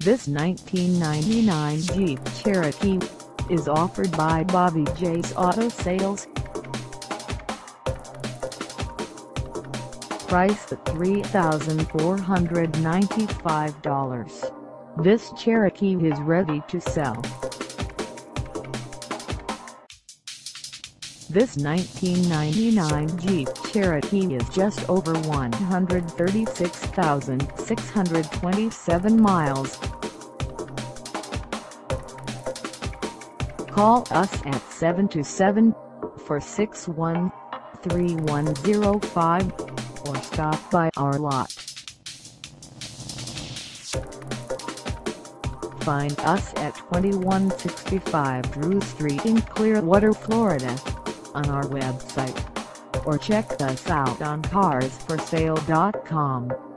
This 1999 Jeep Cherokee is offered by Bobby J's Auto Sales. Priced at $3,495, this Cherokee is ready to sell. This 1999 Jeep Cherokee is just over 136,627 miles. Call us at 727-461-3105 or stop by our lot. Find us at 2165 Drew Street in Clearwater, Florida, on our website, or check us out on carsforsale.com.